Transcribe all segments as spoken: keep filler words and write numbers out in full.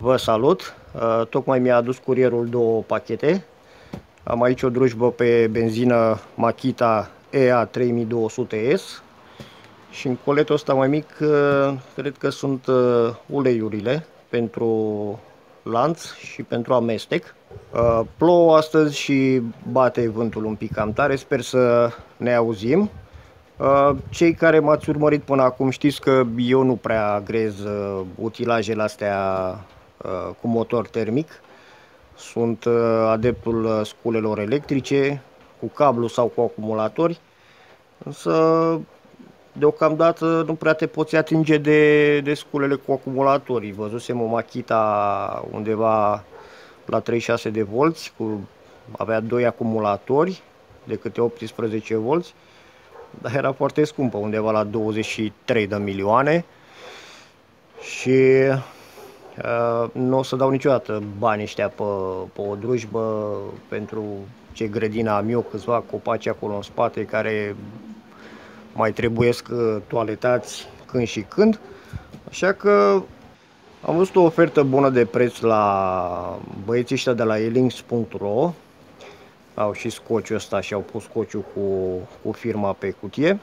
Vă salut! Uh, tocmai mi-a adus curierul două pachete. Am aici o drujbă pe benzină Makita E A trei mii două sute S și în coletul ăsta mai mic uh, cred că sunt uh, uleiurile pentru lanț și pentru amestec. Uh, plouă astăzi și bate vântul un pic cam tare, sper să ne auzim. Cei care m-ați urmărit până acum știți că eu nu prea agrez utilajele astea cu motor termic. Sunt adeptul sculelor electrice, cu cablu sau cu acumulatori, însă deocamdată nu prea te poți atinge de, de sculele cu acumulatorii. Văzusem o Makita undeva la treizeci și șase de volți, cu, avea doi acumulatori de câte optsprezece volți, dar era foarte scumpă, undeva la douăzeci și trei de milioane și uh, nu o să dau niciodată banii ăștia pe, pe o drujbă pentru ce grădina am eu, câțiva copaci acolo în spate care mai trebuiesc toaletați când și când, așa că am văzut o ofertă bună de preț la băieții ăștia de la elinks punct ro. Au și scociul ăsta și au pus scociul cu, cu firma pe cutie.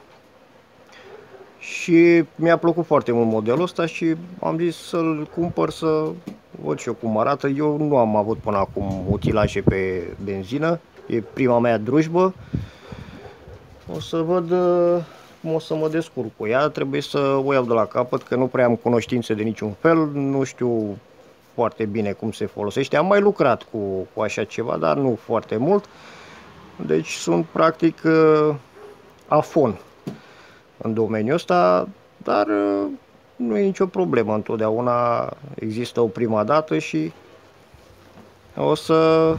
Și mi-a plăcut foarte mult modelul ăsta și am zis să-l cumpăr să văd și eu cum arată. Eu nu am avut până acum utilaje pe benzină, e prima mea drujbă. O să văd cum o să mă descurc cu ea, trebuie să o iau de la capăt, că nu prea am cunoștințe de niciun fel, nu știu foarte bine cum se folosește. Am mai lucrat cu, cu așa ceva, dar nu foarte mult. Deci sunt practic afon în domeniul ăsta, dar nu e nicio problemă. Întotdeauna există o prima dată și o să,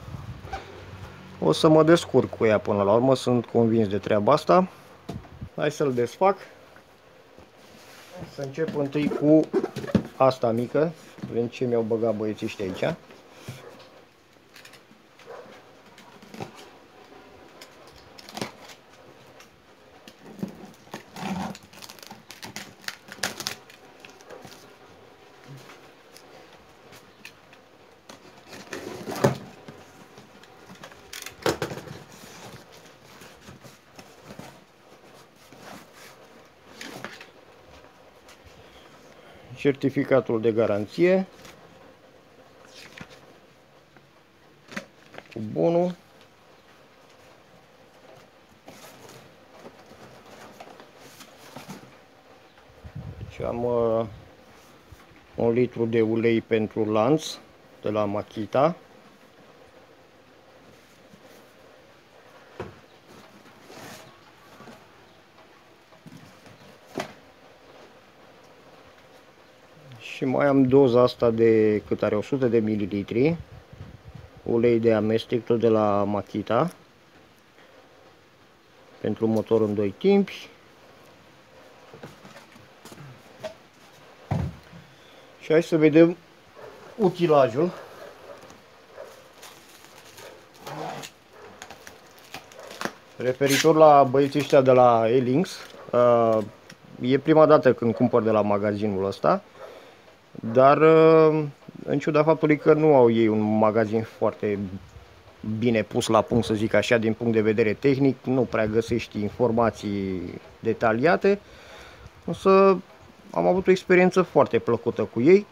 o să mă descurc cu ea până la urmă, sunt convins de treaba asta. Hai să-l desfac. Să încep întâi cu asta mică. Vedem ce mi-au băgat băieții ăștia aici. Certificatul de garanție cu bonul, deci am uh, un litru de ulei pentru lanț de la Makita, și mai am doza asta de cât are, o sută de mililitri, ulei de amestec tot de la Makita, pentru motor în doi timpi. Și hai să vedem utilajul. Referitor la băieții ăștia de la elinks, e prima dată când cumpăr de la magazinul ăsta, dar în ciuda faptului că nu au ei un magazin foarte bine pus la punct, să zic așa, din punct de vedere tehnic, nu prea găsești informații detaliate, însă am avut o experiență foarte plăcută cu ei.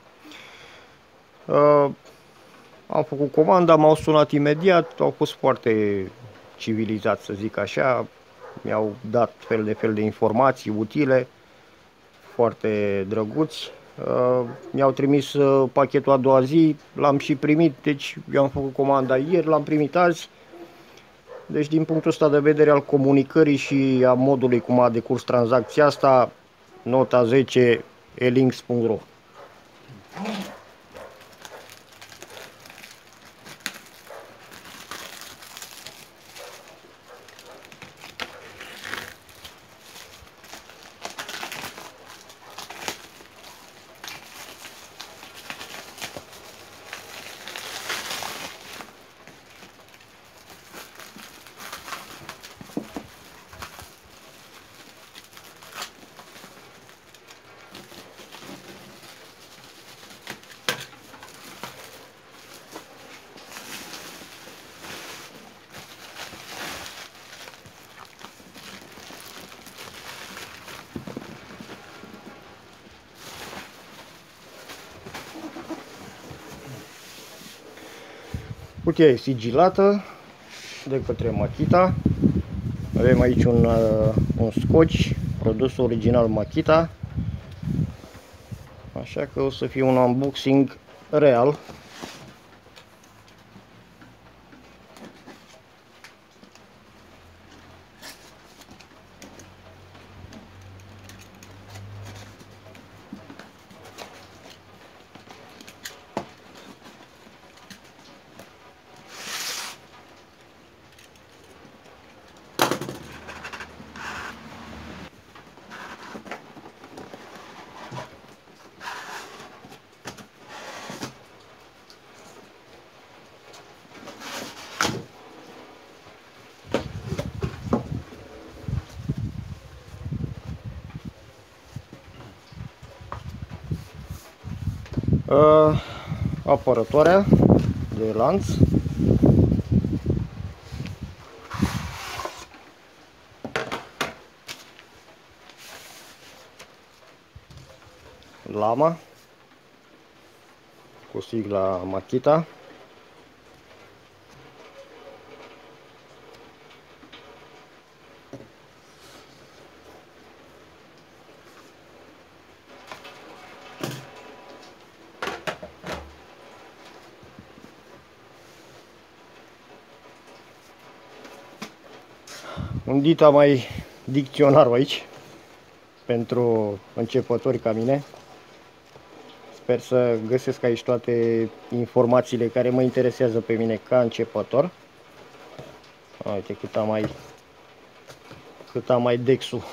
Am făcut comanda, m-au sunat imediat, au fost foarte civilizați, să zic așa, mi-au dat fel de fel de informații utile, foarte drăguți. Mi-au trimis pachetul a doua zi, l-am și primit, deci eu am făcut comanda ieri, l-am primit azi. Deci din punctul ăsta de vedere al comunicării și a modului cum a decurs tranzacția asta, nota zece elinks punct ro. Cutia e sigilată de către Makita. Avem aici un, uh, un scotch, produsul original Makita. Așa că o să fie un unboxing real. Uh, apărătoarea de lanț, lama cu sigla Makita, un dita mai dicționarul aici pentru începători ca mine. Sper să găsesc aici toate informațiile care mă interesează pe mine ca începător. Uite cât am mai cât am mai dexul.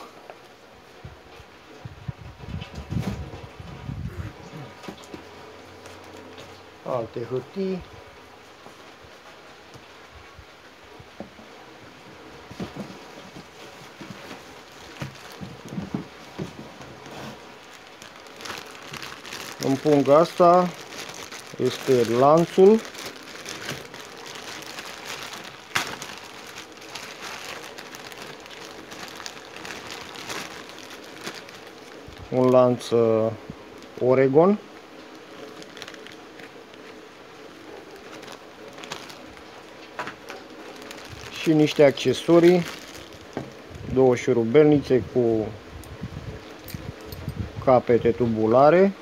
Alte hârtii. În punga asta este lanțul, un lanț Oregon, și niște accesorii, două șurubelnițe cu capete tubulare,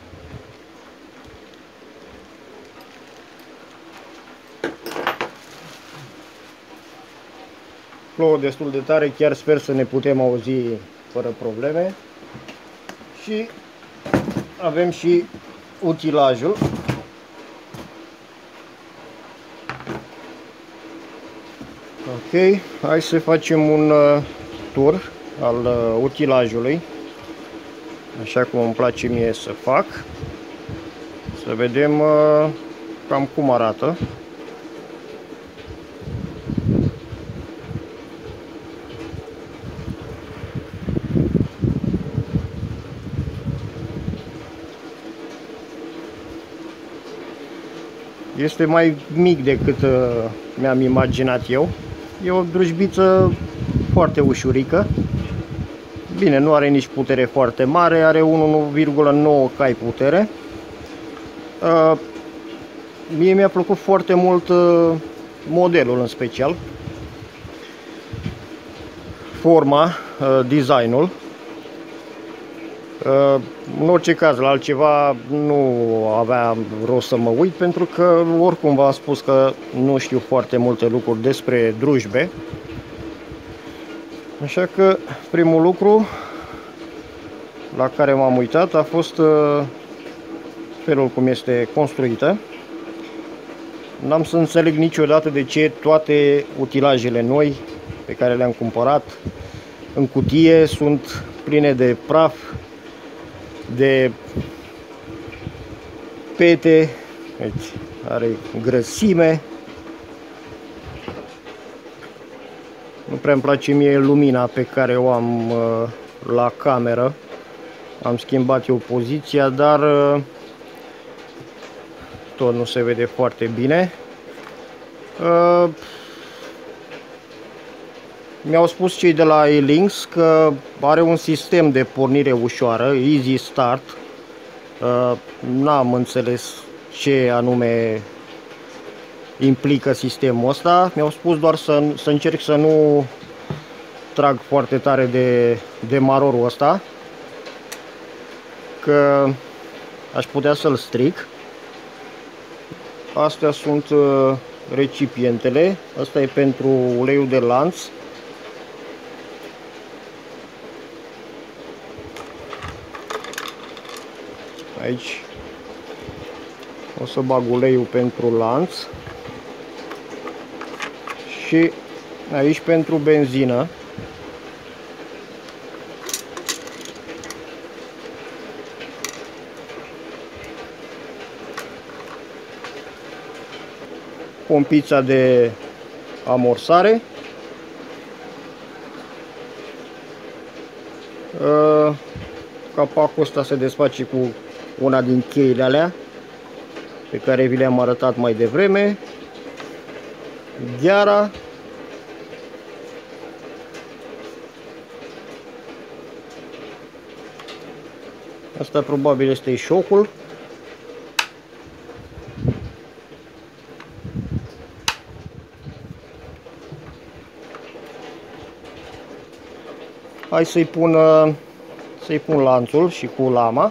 plouă destul de tare, chiar sper să ne putem auzi fără probleme. Și avem și utilajul. Ok, hai să facem un uh, tur al uh, utilajului, așa cum îmi place mie să fac, să vedem uh, cam cum arată. Este mai mic decât uh, mi-am imaginat eu. E o drujbiță foarte ușurică. Bine, nu are nici putere foarte mare, are unu virgulă nouă cai putere. Uh, mie mi-a plăcut foarte mult uh, modelul în special. Forma, uh, designul. În orice caz, la altceva nu avea rost să mă uit, pentru că oricum v-am spus că nu știu foarte multe lucruri despre drujbe. Așa că primul lucru la care m-am uitat a fost felul cum este construită. N-am să înțeleg niciodată de ce toate utilajele noi pe care le-am cumpărat în cutie sunt pline de praf, de pete, deci are grăsime. Nu prea îmi place mie lumina pe care o am uh, la cameră. Am schimbat eu poziția, dar uh, tot nu se vede foarte bine. Uh, Mi-au spus cei de la E-Links că are un sistem de pornire ușoară, Easy Start. N-am înțeles ce anume implică sistemul ăsta. Mi-au spus doar să, să încerc să nu trag foarte tare de, de marorul ăsta, că aș putea să-l stric. Astea sunt recipientele. Asta e pentru uleiul de lanț. Aici o să bag uleiul pentru lanț și aici pentru benzină. Pompița de amorsare. Capacul ăsta se desface cu una din cheile alea pe care vi le-am arătat mai devreme. Gheara. Asta probabil este șocul. Hai să-i pun, să-i pun lanțul și cu lama.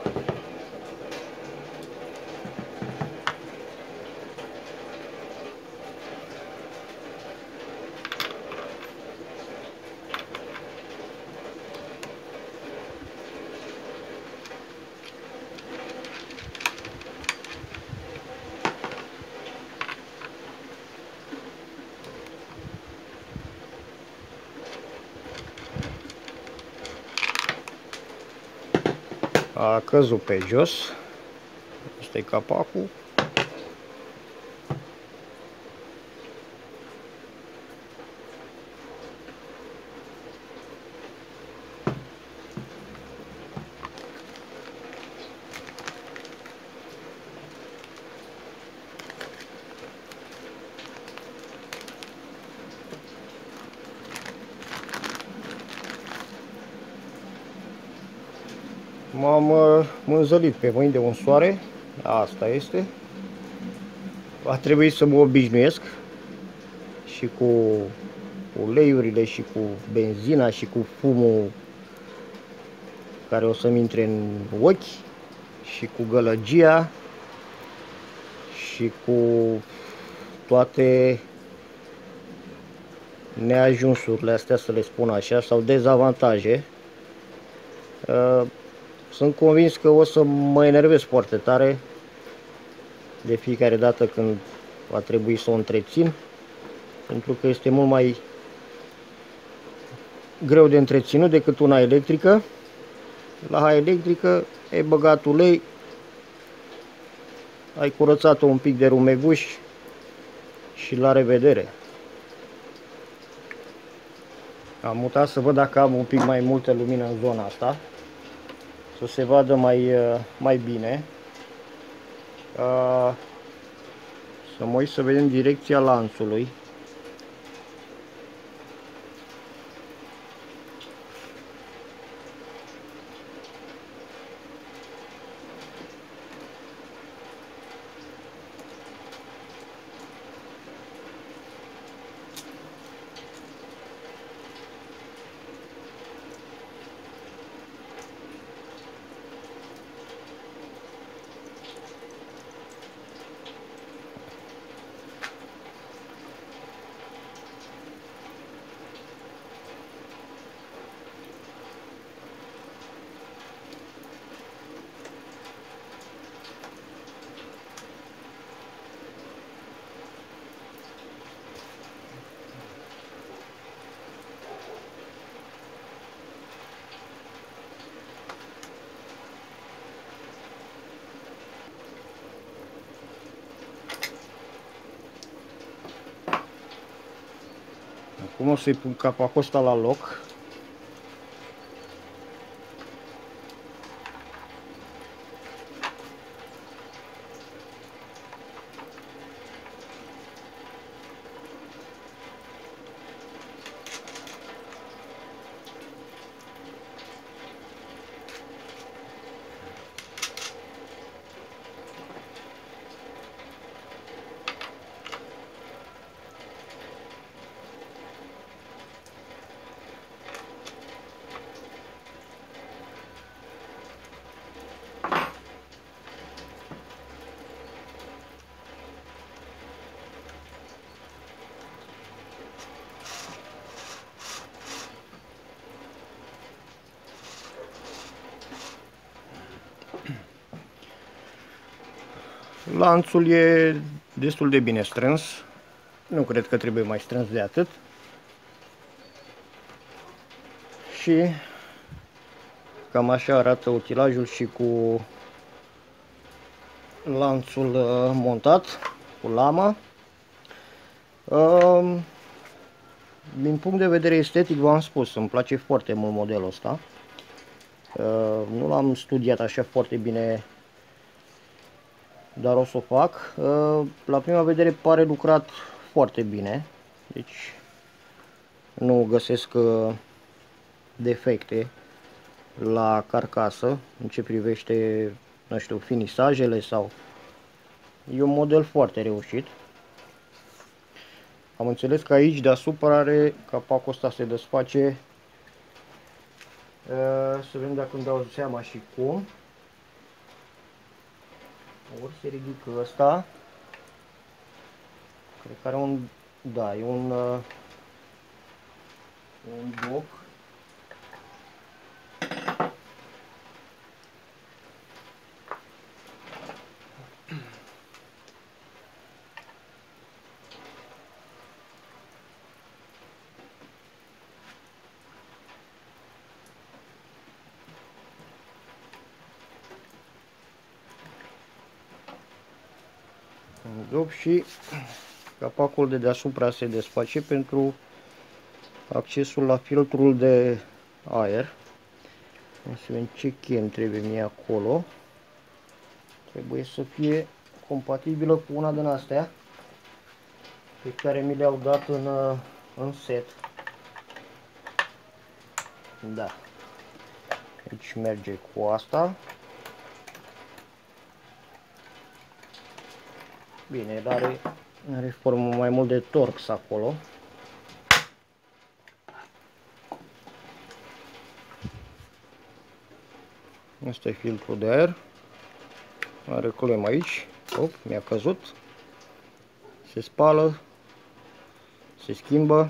A căzut pe jos. Asta e capacul. M-am mânzălit pe mâini de un soare. Asta este. Va trebui să mă obișnuiesc și cu uleiurile și cu benzina și cu fumul care o să-mi intre în ochi și cu gălăgia și cu toate neajunsurile astea, să le spun așa, sau dezavantaje. Sunt convins că o să mă enervez foarte tare de fiecare dată când va trebui să o întrețin, pentru că este mult mai greu de întreținut decât una electrică. La electrică ai băgat ulei, ai curățat-o un pic de rumeguș și la revedere. Am mutat să văd dacă am un pic mai multă lumină în zona asta, să se vadă mai, mai bine. Să mă uit să vedem direcția lanțului. Acum o să-i pun capacul ăsta la loc. Lanțul e destul de bine strâns, nu cred că trebuie mai strâns de atât. Și cam așa arată utilajul și cu lanțul montat, cu lama. Din punct de vedere estetic, v-am spus, îmi place foarte mult modelul ăsta. Nu l-am studiat așa foarte bine, dar o să o fac. La prima vedere pare lucrat foarte bine, deci nu găsesc defecte la carcasă în ce privește, nu știu, finisajele sau... E un model foarte reușit. Am înțeles că aici deasupra are capacul ăsta, se desface. Să vedem dacă îmi dau seama și cum. Ori se ridică ăsta. Cred că are un... Da, e un... un bloc. Și capacul de deasupra se desface pentru accesul la filtrul de aer. Să vedem ce chem trebuie mie acolo. Trebuie să fie compatibilă cu una din astea pe care mi le-au dat în, în set. Da. Aici merge cu asta. Bine, el are, are formă mai mult de torx acolo. Asta e filtrul de aer. Are clem aici. Op, mi-a căzut. Se spală. Se schimbă.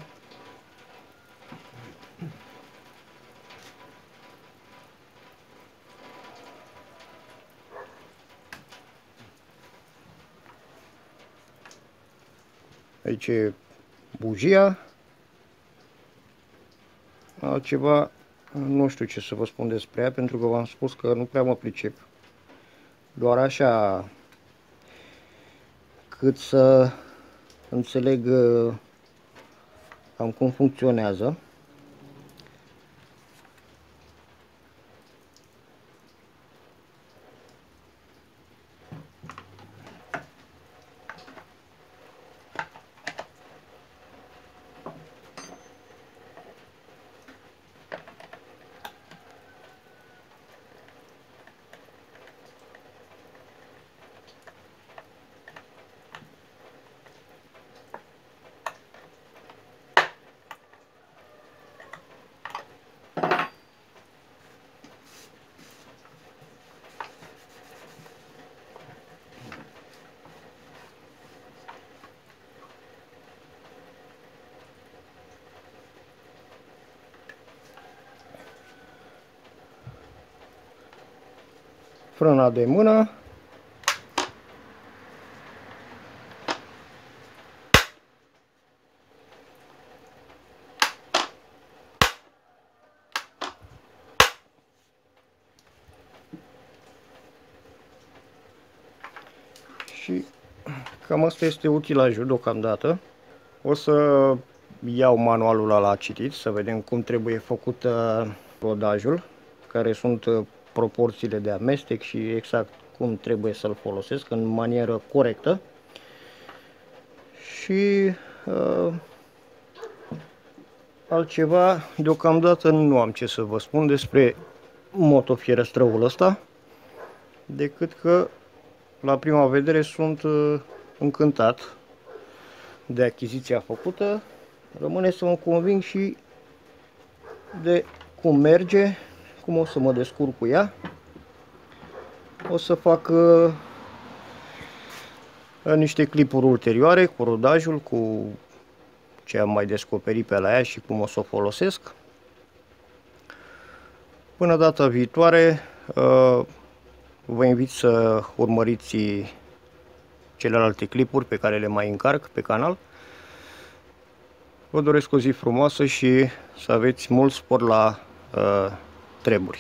Aici e bujia. Altceva nu știu ce să vă spun despre ea, pentru că v-am spus că nu prea mă pricep. Doar așa cât să înțeleg cam cum funcționează. Frâna de mână. Și cam asta este utilajul deocamdată. O să iau manualul ăla la citit, să vedem cum trebuie făcut rodajul, care sunt proporțiile de amestec și exact cum trebuie să-l folosesc în manieră corectă. Și uh, altceva, deocamdată nu am ce să vă spun despre motofierăstrăul ăsta, decât că la prima vedere sunt uh, încântat de achiziția făcută. Rămâne să mă conving și de cum merge, cum o să mă descurc cu ea. O să fac uh, niște clipuri ulterioare cu rodajul, cu ce am mai descoperit pe la ea și cum o să o folosesc. Până data viitoare, uh, vă invit să urmăriți celelalte clipuri pe care le mai încarc pe canal. Vă doresc o zi frumoasă și să aveți mult spor la uh, treburi.